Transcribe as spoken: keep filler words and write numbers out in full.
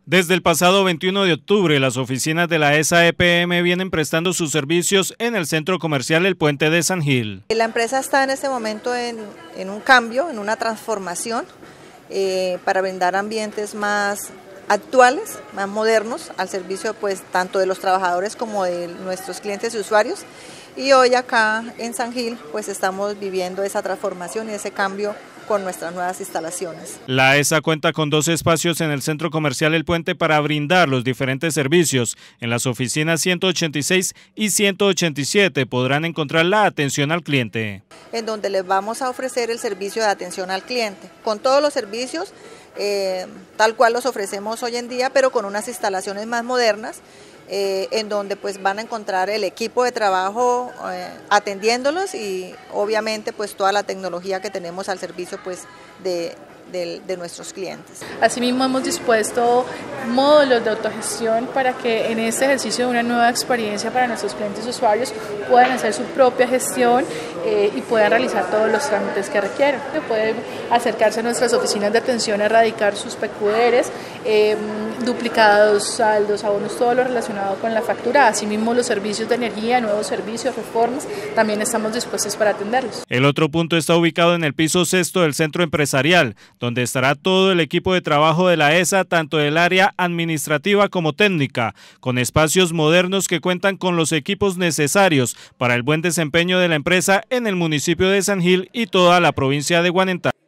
Desde el pasado veintiuno de octubre, las oficinas de la ESA E P M vienen prestando sus servicios en el centro comercial El Puente de San Gil. La empresa está en este momento en, en un cambio, en una transformación eh, para brindar ambientes más actuales, más modernos, al servicio pues tanto de los trabajadores como de nuestros clientes y usuarios. Y hoy acá en San Gil pues estamos viviendo esa transformación y ese cambio con nuestras nuevas instalaciones. La ESA cuenta con dos espacios en el centro comercial El Puente para brindar los diferentes servicios. En las oficinas ciento ochenta y seis y ciento ochenta y siete podrán encontrar la atención al cliente, en donde les vamos a ofrecer el servicio de atención al cliente, con todos los servicios eh, tal cual los ofrecemos hoy en día, pero con unas instalaciones más modernas, eh, en donde pues van a encontrar el equipo de trabajo eh, atendiéndolos y obviamente pues toda la tecnología que tenemos al servicio pues de, de, de nuestros clientes. Asimismo hemos dispuesto módulos de autogestión para que en este ejercicio de una nueva experiencia para nuestros clientes y usuarios puedan hacer su propia gestión eh, y puedan realizar todos los trámites que requieran. Pueden acercarse a nuestras oficinas de atención a erradicar sus P Q Rs, eh, duplicados, saldos, abonos, todo lo relacionado con la factura. Asimismo los servicios de energía, nuevos servicios, reformas, también estamos dispuestos para atenderlos. El otro punto está ubicado en el piso sexto del centro empresarial, donde estará todo el equipo de trabajo de la ESA, tanto del área administrativa como técnica, con espacios modernos que cuentan con los equipos necesarios para el buen desempeño de la empresa en el municipio de San Gil y toda la provincia de Guanentá.